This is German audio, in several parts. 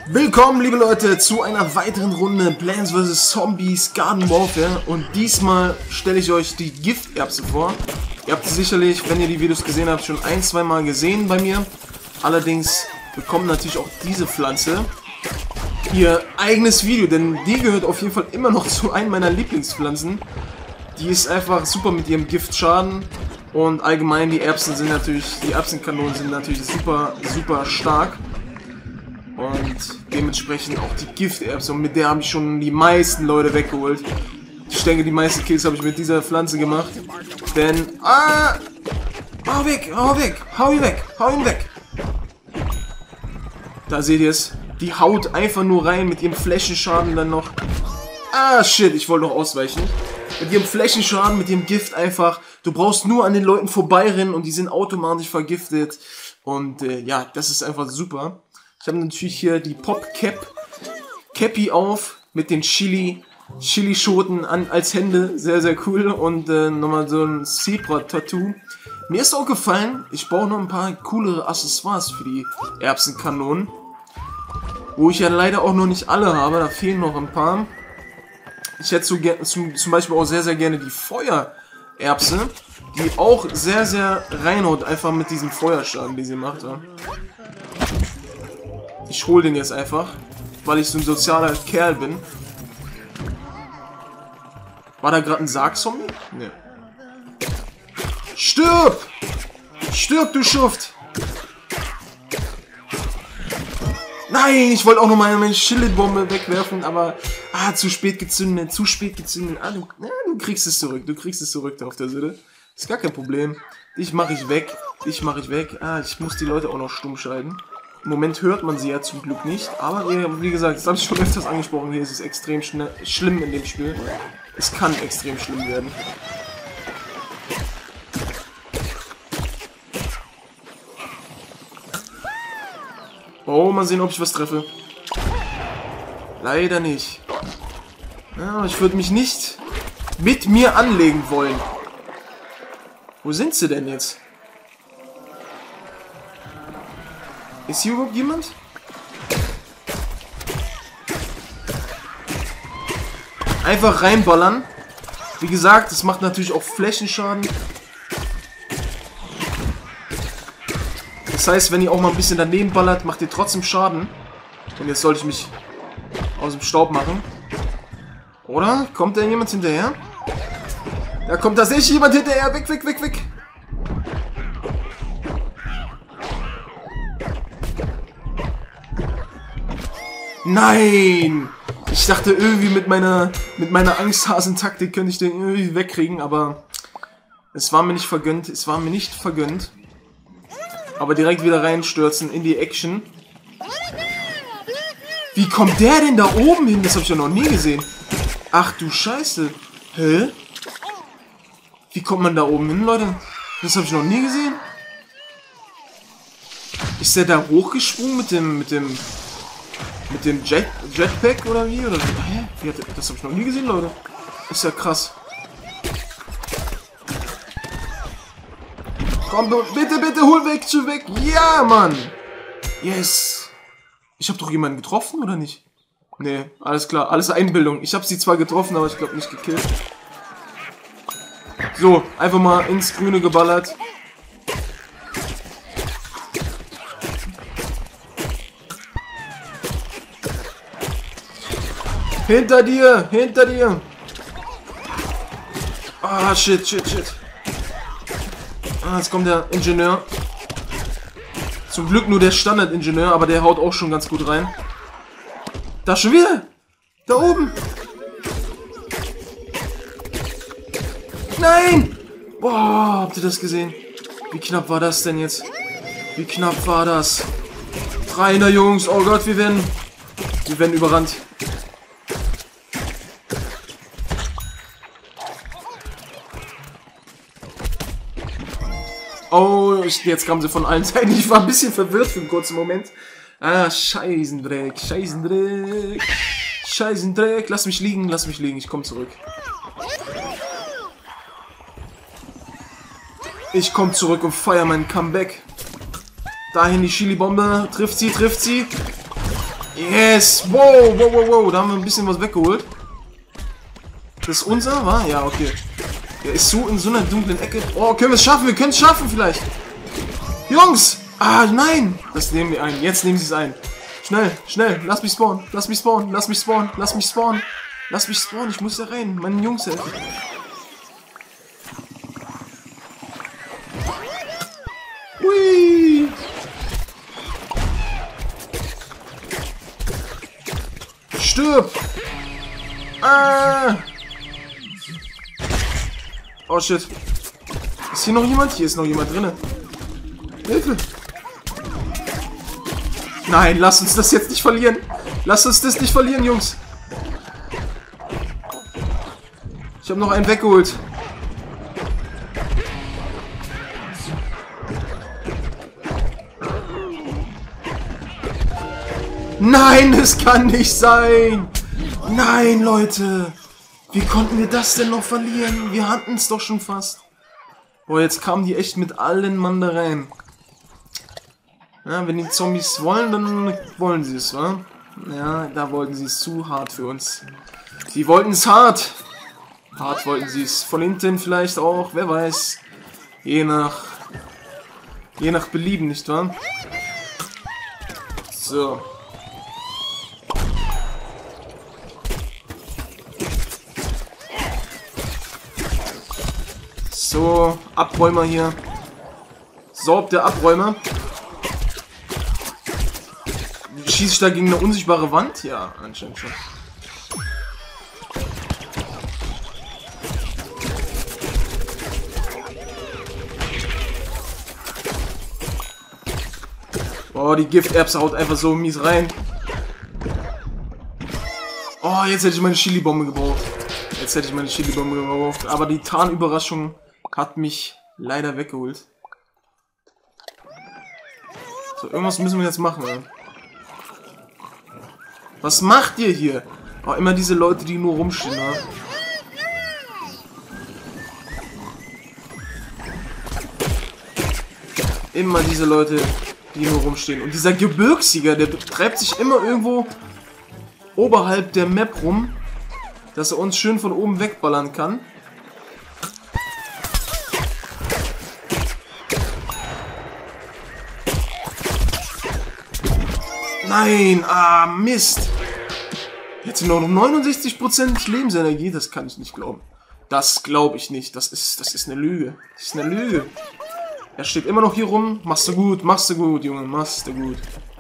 Willkommen, liebe Leute, zu einer weiteren Runde Plants vs. Zombies Garden Warfare. Und diesmal stelle ich euch die Gifterbse vor. Ihr habt sie sicherlich, wenn ihr die Videos gesehen habt, schon ein-, zweimal gesehen bei mir. Allerdings bekommt natürlich auch diese Pflanze ihr eigenes Video, denn die gehört auf jeden Fall immer noch zu einem meiner Lieblingspflanzen. Die ist einfach super mit ihrem Giftschaden. Und allgemein die Erbsen sind natürlich, die Erbsenkanonen sind natürlich super, super stark. Und dementsprechend auch die Gifterbse. Und mit der habe ich schon die meisten Leute weggeholt. Ich denke, die meisten Kills habe ich mit dieser Pflanze gemacht. Denn, hau weg, hau weg, hau ihn weg, hau ihn weg. Da seht ihr es. Die haut einfach nur rein mit ihrem Flächenschaden dann noch. Shit, ich wollte noch ausweichen. Mit ihrem Flächenschaden, mit ihrem Gift einfach. Du brauchst nur an den Leuten vorbeirennen und die sind automatisch vergiftet. Und ja, das ist einfach super. Ich habe natürlich hier die Cappy auf mit den Chili-Schoten als Hände. Sehr, sehr cool. Und nochmal so ein Zebra-Tattoo. Mir ist auch gefallen, ich brauche noch ein paar coolere Accessoires für die Erbsenkanonen. Wo ich ja leider auch noch nicht alle habe. Da fehlen noch ein paar. Ich hätte zum Beispiel auch sehr, sehr gerne die Feuererbse. Die auch sehr, sehr reinhaut. Einfach mit diesem Feuerschaden, die sie macht. Ja. Ich hole den jetzt einfach, weil ich so ein sozialer Kerl bin. War da gerade ein Sargzombie? Ne. Stirb! Stirb, du Schuft! Nein, ich wollte auch noch mal meine Schildbombe wegwerfen, aber zu spät gezündet, zu spät gezündet. Du kriegst es zurück, da auf der Seite. Ist gar kein Problem. Dich mache ich weg, ich muss die Leute auch noch stumm schalten. Im Moment hört man sie ja zum Glück nicht, aber wie gesagt, das habe ich schon öfters angesprochen, hier ist es extrem schlimm in dem Spiel. Es kann extrem schlimm werden. Oh, mal sehen, ob ich was treffe. Leider nicht. Ja, ich würde mich nicht mit mir anlegen wollen. Wo sind sie denn jetzt? Ist hier überhaupt jemand? Einfach reinballern. Wie gesagt, das macht natürlich auch Flächenschaden. Das heißt, wenn ihr auch mal ein bisschen daneben ballert, macht ihr trotzdem Schaden. Und jetzt sollte ich mich aus dem Staub machen. Oder? Kommt da jemand hinterher? Da kommt tatsächlich jemand hinterher. Weg, weg, weg, weg. Nein! Ich dachte irgendwie mit meiner Angsthasen-Taktik könnte ich den irgendwie wegkriegen, aber es war mir nicht vergönnt. Aber direkt wieder reinstürzen in die Action. Wie kommt der denn da oben hin? Das habe ich ja noch nie gesehen. Ach du Scheiße. Hä? Wie kommt man da oben hin, Leute? Das habe ich noch nie gesehen. Ist der da hochgesprungen mit dem Jetpack oder wie? Oder hä? Das habe ich noch nie gesehen, Leute. Ist ja krass. Komm, bitte, bitte, hol weg, zu weg. Ja, Mann. Yes. Ich habe doch jemanden getroffen, oder nicht? Nee, alles klar. Alles Einbildung. Ich habe sie zwar getroffen, aber ich glaube nicht gekillt. So, einfach mal ins Grüne geballert. Hinter dir, hinter dir. Shit, shit, shit. Jetzt kommt der Ingenieur. Zum Glück nur der Standard-Ingenieur, aber der haut auch schon ganz gut rein. Da schon wieder. Da oben. Nein. Boah, habt ihr das gesehen? Wie knapp war das denn jetzt? Wie knapp war das? 300 Jungs. Oh Gott, wir werden überrannt. Oh, jetzt kamen sie von allen Seiten. Ich war ein bisschen verwirrt für einen kurzen Moment. Scheißendreck, Scheißendreck. Scheißendreck. Lass mich liegen, ich komme zurück. Ich komme zurück und feiere mein Comeback. Dahin die Chili-Bombe. Trifft sie, trifft sie. Yes! Wow, wow, wow, wow. Da haben wir ein bisschen was weggeholt. Das ist unser, wa? Ja, okay. Der ist so in so einer dunklen Ecke. Oh, können wir es schaffen? Wir können es schaffen vielleicht. Jungs! Ah, nein! Das nehmen wir ein. Jetzt nehmen sie es ein. Schnell, schnell. Lass mich spawnen. Lass mich spawnen. Lass mich spawnen. Lass mich spawnen. Lass mich spawnen. Ich muss da rein. Meinen Jungs helfen. Hui! Stirb! Ah! Oh shit. Ist hier noch jemand? Hier ist noch jemand drin. Hilfe! Nein, lass uns das jetzt nicht verlieren. Lass uns das nicht verlieren, Jungs. Ich habe noch einen weggeholt. Nein, es kann nicht sein. Nein, Leute. Wie konnten wir das denn noch verlieren? Wir hatten es doch schon fast. Boah, jetzt kamen die echt mit allen Mann da rein. Ja, wenn die Zombies wollen, dann wollen sie es, wa? Ja, da wollten sie es zu hart für uns. Sie wollten es hart. Hart wollten sie es. Von hinten vielleicht auch, wer weiß. Je nach Belieben, nicht wahr? So. So, Abräumer hier. So, der Abräumer. Schieße ich da gegen eine unsichtbare Wand? Ja, anscheinend schon. Oh, die Gifterbse haut einfach so mies rein. Oh, jetzt hätte ich meine Chili-Bombe gebraucht. Jetzt hätte ich meine Chili-Bombe gebraucht. Aber die Tarnüberraschung hat mich leider weggeholt. So, irgendwas müssen wir jetzt machen, ey. Was macht ihr hier? Oh, immer diese Leute, die nur rumstehen, ja? Immer diese Leute, die nur rumstehen. Und dieser Gebirgssieger, der treibt sich immer irgendwo oberhalb der Map rum, dass er uns schön von oben wegballern kann. Nein, ah, Mist. Jetzt sind noch 69% Lebensenergie, das kann ich nicht glauben. Das glaube ich nicht, das ist eine Lüge. Das ist eine Lüge. Er steht immer noch hier rum. Machst du gut, Junge, machst du gut.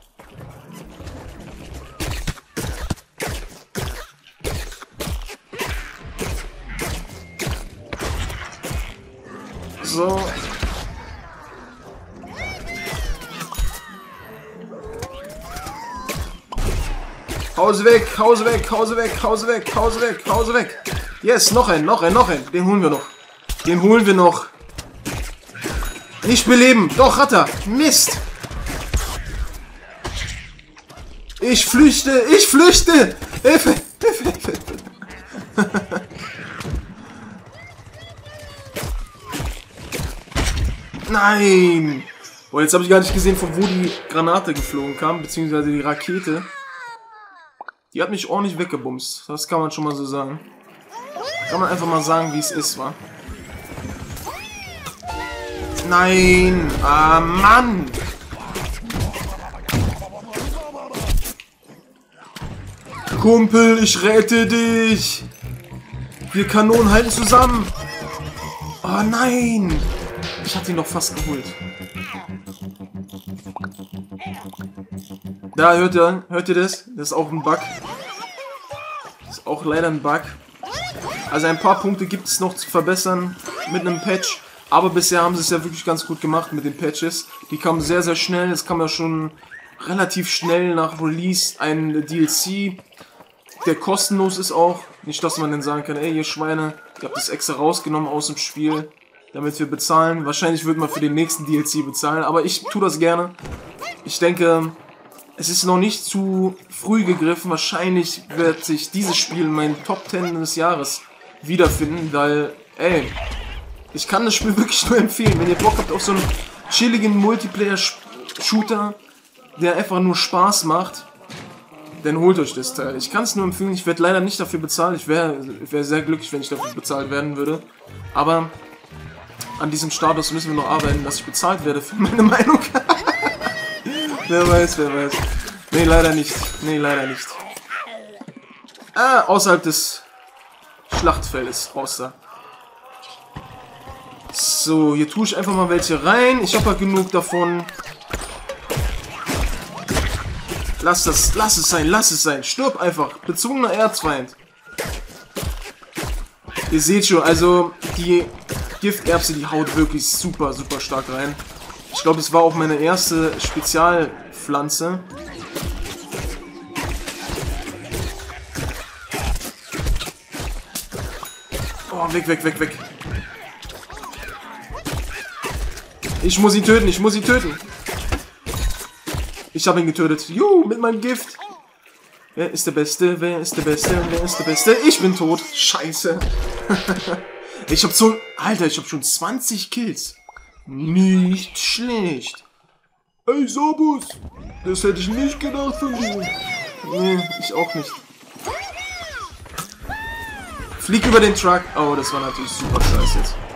So. Hause weg, Hause weg, Hause weg, Hause weg, Hause weg, Hause weg. Yes, noch ein. Den holen wir noch. Den holen wir noch. Nicht beleben. Doch, hat er. Mist. Ich flüchte. Ich flüchte. Hilfe. Hilfe, Hilfe. Nein. Boah, jetzt habe ich gar nicht gesehen, von wo die Granate geflogen kam, beziehungsweise die Rakete. Die hat mich ordentlich weggebumst. Das kann man schon mal so sagen. Kann man einfach mal sagen, wie es ist, wa? Nein! Ah, Mann! Kumpel, ich rette dich! Wir Kanonen halten zusammen! Oh nein! Ich hatte ihn doch fast geholt. Da, hört ihr das? Das ist auch ein Bug. Das ist auch leider ein Bug. Also ein paar Punkte gibt es noch zu verbessern mit einem Patch. Aber bisher haben sie es ja wirklich ganz gut gemacht mit den Patches. Die kamen sehr, sehr schnell. Es kam ja schon relativ schnell nach Release ein DLC, der kostenlos ist auch. Nicht, dass man dann sagen kann, ey, ihr Schweine, ihr habt das extra rausgenommen aus dem Spiel, damit wir bezahlen. Wahrscheinlich wird man für den nächsten DLC bezahlen, aber ich tue das gerne. Ich denke, es ist noch nicht zu früh gegriffen. Wahrscheinlich wird sich dieses Spiel in meinen Top 10 des Jahres wiederfinden, weil, ey, ich kann das Spiel wirklich nur empfehlen. Wenn ihr Bock habt auf so einen chilligen Multiplayer-Shooter, der einfach nur Spaß macht, dann holt euch das Teil. Ich kann es nur empfehlen, ich werde leider nicht dafür bezahlt. Ich wäre sehr glücklich, wenn ich dafür bezahlt werden würde. Aber an diesem Status müssen wir noch arbeiten, dass ich bezahlt werde für meine Meinung. Wer weiß, wer weiß. Nee, leider nicht. Nee, leider nicht. Ah, außerhalb des Schlachtfeldes. Raus da. So, hier tue ich einfach mal welche rein. Ich habe halt genug davon. Lass es sein, lass es sein. Stirb einfach. Bezwungener Erzfeind. Ihr seht schon, also die Gifterbse, die haut wirklich super, super stark rein. Ich glaube, es war auch meine erste Spezialpflanze. Oh, weg, weg, weg, weg. Ich muss ihn töten, ich muss ihn töten. Ich habe ihn getötet. Juhu, mit meinem Gift. Wer ist der Beste? Wer ist der Beste? Wer ist der Beste? Ich bin tot. Scheiße. Ich habe so... Alter, ich habe schon 20 Kills. Nicht schlecht. Ey, Sobus. Das hätte ich nicht gedacht von dir. Nee, ich auch nicht. Flieg über den Truck. Oh, das war natürlich super scheiße jetzt.